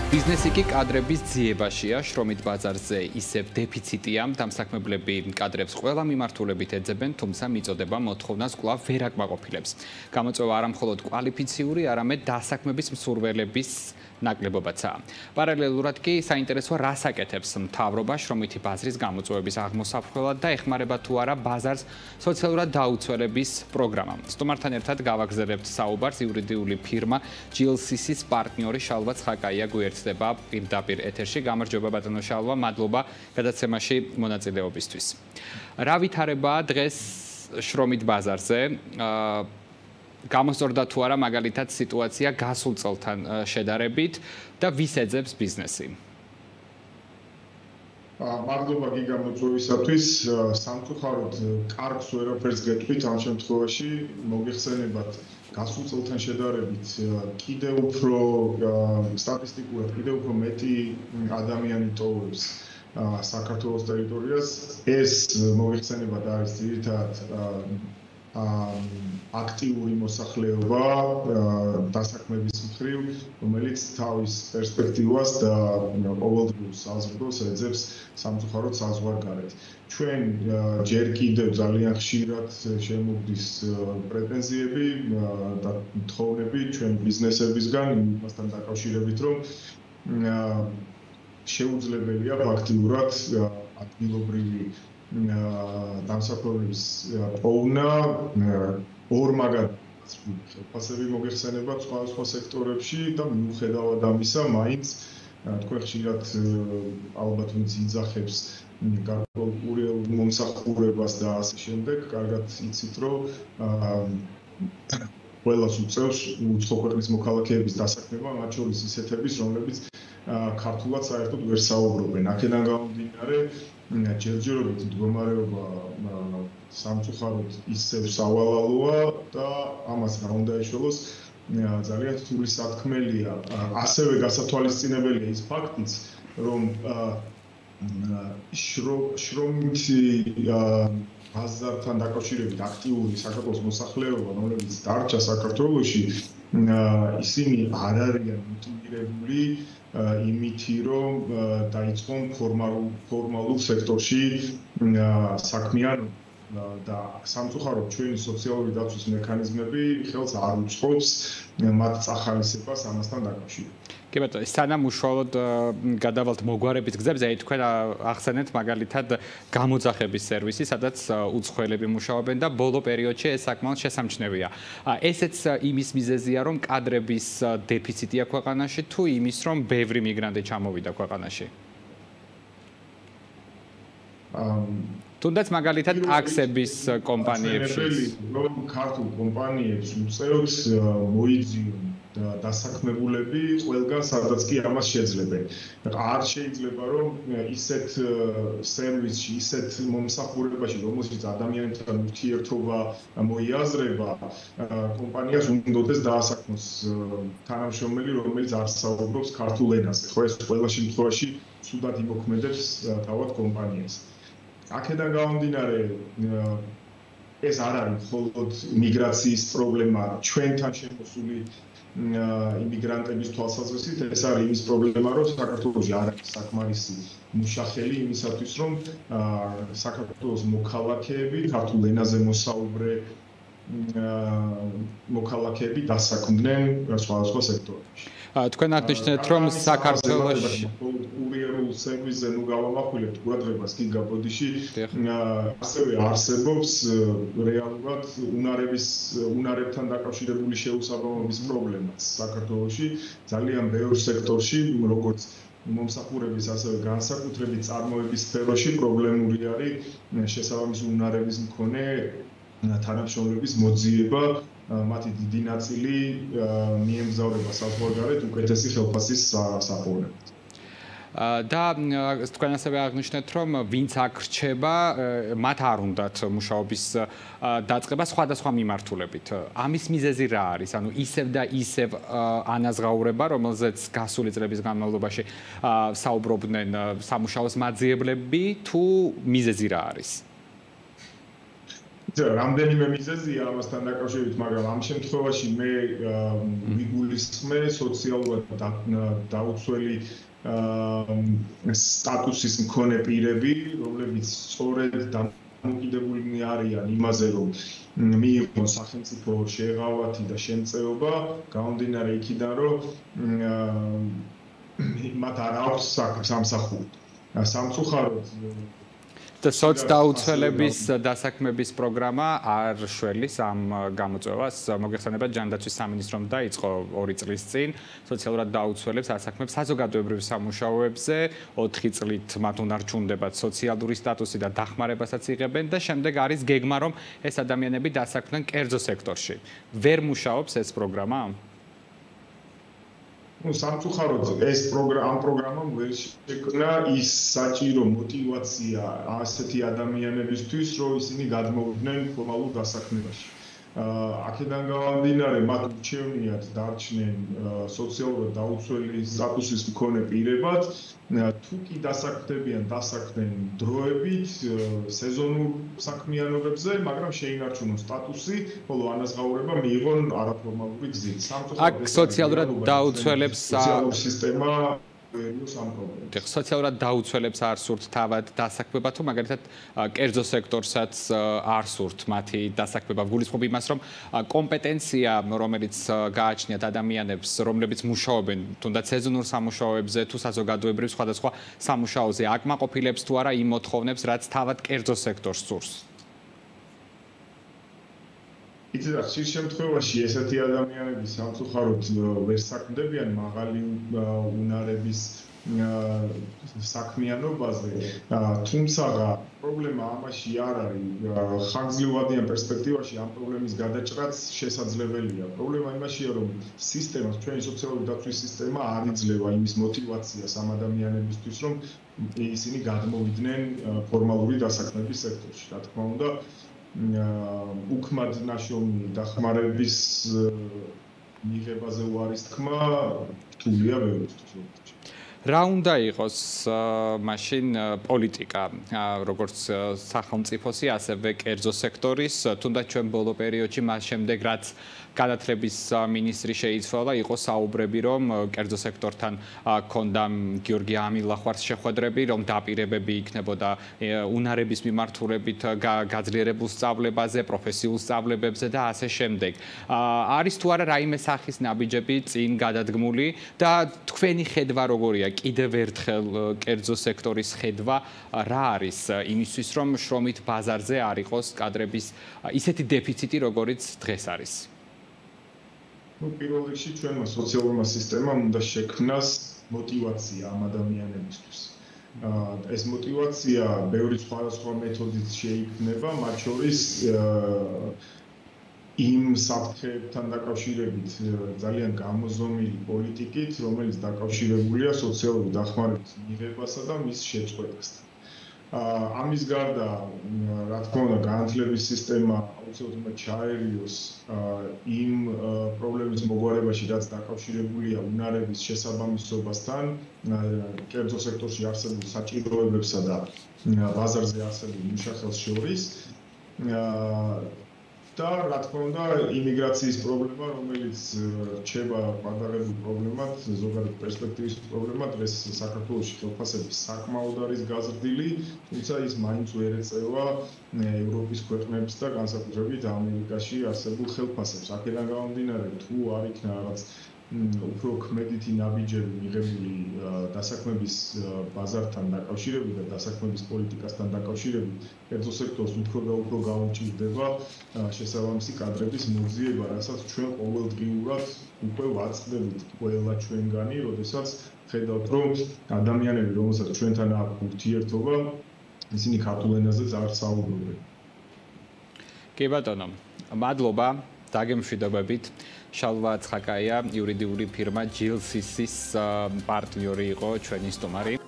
Biznesi კი კადრების ძიებაშია, შრომით ბაზარზე ისევ დეფიციტია, დამსაქმებლები კადრებს ყველა მიმართულებით ეძებენ, თუმცა მიწოდება მოთხოვნას კვლავ ვერ აკმაყოფილებს. გამოწვევა არა მხოლოდ კვალიფიციური, არამედ დასაქმების მსურველების ნაკლებობაცაა. პარალელურად კი საინტერესოა რას აკეთებს მთავრობა შრომითი ბაზრის გამოწვევების აღმოსაφხვრელად და ეხმარება თუ არა ბაზარს სოციალურად დაუცველების პროგრამა. სტუმართან ერთად გავაგზავნებთ საუბარს იურიდიული ფირმა GLCC-ის პარტნიორი შალვა ცხაკაია გვერდება პირდაპირ ეთერში. გამარჯობა ბატონო შალვა, მადლობა გადაცემაში მონაწილეობისთვის. რა ვითარებაა დღეს შრომით ბაზარზე? გამოსწორდა თუ არა მაგალითად სიტუაცია გასულ წელთან შედარებით და ვის ეძებს ბიზნესი? მადლობა გიგა მოწვევისათვის. სამწუხაროდ კარგს ვერაფერს გეტყვით ამ შემთხვევაში. მოგეხსენებათ გასულ წელთან შედარებით კიდევ უფრო სტატისტიკურად კიდევ უფრო მეტი ადამიანი ტოვებს საქართველოს ტერიტორიას. ეს მოგეხსენებათ არის ძირითადად აქტიური მოსახლეობა დასაქმების მხრივ, რომელიც თავის პერსპექტივას და ყოველდღიურ საზრდოს ეძებს სამწუხაროდ საზღვარგარეთ. ჩვენ ჯერ კიდევ ძალიან ხშირად შემოგვდის პრეტენზიები და თხოვნები ჩვენ ბიზნესებისგან იმასთან დაკავშირებით, რომ შეუძლებელია ფაქტიურად ადგილობრივი დამსაქმებლების პოვნა ორ მაგალითს ხელფასები მოგეხსენებათ სხვა სექტორებში და მიუხედავად ამისა მაინც თქვენ ხშირად ალბათ ვინც იძახებს გარკვეულ მომსახურებას და ასე შემდეგ, კარგად იცით რომ ყველას უწევს უცხო ქვეყნის მოქალაქეების დასაქმება, მათ შორის ისეთების, რომლებიც ქართულად საერთოდ ვერ საუბრობენ. აქედან გამომდინარე ჯერჯერობით მდგომარეობა სამწუხაროდ ისევ სავალალოა და ამას რა უნდა ეშველოს ძალიან რთული სათქმელია. ასევე გასათვალისწინებელია ის ფაქტიც, რომ შრომითი ბაზართან დაკავშირებით აქტიური საქართველოს მოსახლეობა, რომლებიც დარჩა საქართველოში, ისინი არ არიან მოტივირებული იმითი, რომ დაიწყონ ფორმალურ სექტორში საქმიანობა და სამწუხაროდ ჩვენი სოციალური დაცვის მექანიზმები ხელს არ უწყობს მათ წახალისებას ამასთან დაკავშირებით. კი ბატონო, სანამ უშუალოდ გადავალთ მოგვარების გზებზე, თქვენ ახსენეთ მაგალითად გამოძახების სერვისი, სადაც უცხოელები მუშაობენ და ბოლო პერიოდში ეს საკმაოდ შესამჩნევია. ესეც იმის მიზეზია, რომ კადრების დეფიციტია ქვეყანაში თუ იმის, რომ ბევრი მიგრანტი ჩამოვიდა ქვეყანაში? თუნდაც მაგალითად ტაქსების კომპანიებში რომ ქართულ კომპანიებს უწევთ მოიძიონ დასაქმებულები ყველგან სადაც კი ამას შეძლებენ. არ შეიძლება რომ ისეთ სერვისში, ისეთ მომსახურებაში, რომელშიც ადამიანთან ურთიერთობა მოიაზრება, კომპანიას უნდადეს დაასაქმოს თანამშრომელი, რომელიც არ საუბრობს ქართულ ენაზე. ხო, ეს ყველა შემთხვევაში ცუდად იმოქმედებს თავად კომპანიას. აქედან გამომდინარე ეს არ არის მხოლოდ მიგრაციის პრობლემა ჩვენთან შემოსული იმიგრანტების თვალსაზრისით, ეს არის იმის პრობლემა, რომ საქართველოში არ არის საკმარისი მუშახელი იმისათვის, რომ საქართველოს მოქალაქეები, ქართულ ენაზე მოსაუბრე მოქალაქეები დასაქმდნენ სხვადასხვა სექტორებში. თქვენ აღნიშნეთ, რომ საქართველოში კურიერულ სერვისზე ნუ გავამახვილებთ ყურადღებას კი გაბოდიში ასევე არსებობს რეალურად უნარებთან დაკავშირებული შეუსაბამობის პრობლემაც საქართველოში ძალიან ბევრ სექტორში, როგორც მომსახურების, ასევე განსაკუთრებით წარმოების სფეროში პრობლემური არის შესაბამისი უნარების მქონე თანამშრომლების მოძიება, მათი დიდი ნაწილი მიემგზავრება საზღვარგარეთ უკეთესი ხელფასის საფუძვლად. და თქვენ ასევე აღნიშნეთ, რომ ვინც აქ რჩება, მათ არ უნდათ მუშაობის დაწყება სხვადასხვა მიმართულებით. ამის მიზეზი რა არის? ანუ ისევ და ისევ ანაზღაურება, რომელზეც გასული წლების განმავლობაში საუბრობდნენ სამუშაოს მაძიებლები, თუ მიზეზი რა არის? რამდენიმე მიზეზია ამასთან დაკავშირებით, მაგრამ ამ შემთხვევაში მე ვიგულისხმე სოციალურად დაუცველი სტატუსის მქონე პირები, რომლებიც სწორედ დამოკიდებულნი არიან იმაზე, რომ მიიღონ სახელმწიფო შეღავათი და შემწეობა, გამომდინარე იქიდან, რომ მათ არ აქვს სამსახური. სამწუხაროდ და სოცდაუცველების დასაქმების პროგრამა არ შველის ამ გამოწვევას. მოგეხსენებათ, ჯანდაცვის სამინისტრომ დაიწყო 2 წლის წინ სოციალურად დაუცველებს ასაქმებს საზოგადოებრივ სამუშაოებზე 4 წლით მათ უნარჩუნდებათ სოციალური სტატუსი და დახმარებასაც იღებენ და შემდეგ არის გეგმა, რომ ეს ადამიანები დასაქმდნენ კერძო სექტორში. ვერ მუშაობს ეს პროგრამა? სამწუხაროდ ეს ამ პროგრამამ ვერ შექმნა ის საჭირო мотиваცია ასეთი ადამიანებისთვის, რომ ისინი გადმოვიდნენ ფორმალურ დასაქმებაში. აქედან გამომდინარე, მათ ურჩევნიათ დარჩნენ სოციალურად დაუცველი სტატუსის მქონე პირებად, თუ კი დასაქმდებიან, დასაქმდნენ დროებით, სეზონურ საქმიანობებზე, მაგრამ შეინარჩუნონ სტატუსი, ხოლო ანაზღაურება მიიღონ არაფორმალური გზით. აქ სოციალურად დაუცველებს სისტემა სოციალურად დაუცველებს არ სურთ თავად დასაქმება, თუ მაგალითად კერძო სექტორსაც არ სურთ მათი დასაქმება. გულისხმობ იმას, რომ კომპეტენცია, რომელიც გააჩნიათ ადამიანებს, რომლებიც მუშაობენ თუნდაც სეზონურ სამუშაოებზე თუ საზოგადოებრივ სხვადასხვა სამუშაოზე, აკმაყოფილებს თუ არა იმ მოთხოვნებს, რაც თავად კერძო სექტორს სურს. იცით, ხშირ შემთხვევაში ესეთი ადამიანები სამწუხაროდ ვერ საქმდებიან მაღალი უნარების საქმიანობაზე, თუმცა პრობლემა ამაში არ არის. ხანგრძლივადიან პერსპექტივაში ამ პრობლემის გადაჭრაც შესაძლებელია. პრობლემა იმაშია, რომ სისტემას, ჩვენი სოციალური დაცვის სისტემა არ იძლევა იმის мотиваციას ამ ადამიანებისთვის, რომ ისინი გადმოვიდნენ ფორმალური დასაქმების სექტორში. რა თქმა უნდა, უკმად ნაშრომი დახმარების მიღებაზე უარის თქმა რთულია ბევრისთვის. რა უნდა იყოს მაშინ პოლიტიკა, როგორც სახელმწიფოსი, ასევე კერძო სექტორის, თუნდაც ჩვენ ბოლო პერიოდში მას შემდეგ, რაც განათლების მინისტრი შეიცვალა, იყო საუბრები, რომ კერძო სექტორთან ქონდა გიორგი ამილახვარს შეხვედრები, რომ დაპირებები იქნებოდა უნარების მიმართულებით გაძლიერებულ სწავლებაზე, პროფესიულ სწავლებებზე და ასე შემდეგ. არის თუ არა რაიმე სახის ნაბიჯები წინ გადადგმული და თქვენი ხედვა როგორია? კიდევ ერთხელ კერძო სექტორის ხედვა რა არის იმისთვის, რომ შრომით ბაზარზე არ იყოს კადრების ისეთი დეფიციტი, როგორიც დღეს არის? პირველ რიგში ჩვენმა სოციალურმა სისტემამ უნდა შექმნას мотиваცია ამ ადამიანებისთვის. ეს мотиваცია ბევრი სხვადასხვა მეთოდით შეიქმნება, მათ შორის იმ საფრთხეებთან დაკავშირებით ძალიან გამოზომილი პოლიტიკით, რომელიც დაკავშირებულია სოციალური დახმარების მიღებასა და მის შეწყვეტასთან. ამის გარდა, რა თქმა უნდა, განათლების სისტემა აუცილებლად უნდა ჩაერიოს იმ პრობლემის მოგვარებაში, რაც დაკავშირებულია უნარების შესაბამისობასთან, კერძო სექტორში არსებულ საჭიროებებსა და ბაზარზე არსებულ მუშახელს შორის. და რა თქმა უნდა, იმიგრაციის პრობლემა, რომელიც რჩება პატარებულ პრობლემად, ზოგადად პერსპექტივის პრობლემად, დღეს საქართველოში ხელფასების საკმაოდ არის გაზრდილი, თუმცა ის მაინც ვერ ეწევა ევროპის ქვეყნებს და განსაკუთრებით ამერიკაში არსებულ ხელფასებს. აქედან გამომდინარე, თუ არ იქნა რაღაც უფრო ქმედითი ნაბიჯები მიღებული დასაქმების ბაზართან დაკავშირებით და დასაქმების პოლიტიკასთან დაკავშირებით, კერძო სექტორს უფრო და უფრო გაუჭირდება შესაბამისი კადრების მოძიება, რასაც ჩვენ ყოველდღიურად უკვე ვაწყდებით ყველა ჩვენგანი, როდესაც ხედავთ, რომ ადამიანები, რომელსაც ჩვენთან აქვს ურთიერთობა, ისინი ქართულ ენაზეც არ საუბრობენ. კი ბატონო, მადლობა დაგემშვიდობებით. შალვა ცხაკაია, იურიდიული ფირმა GLCC-ის პარტნიორი იყო ჩვენი სტუმარი.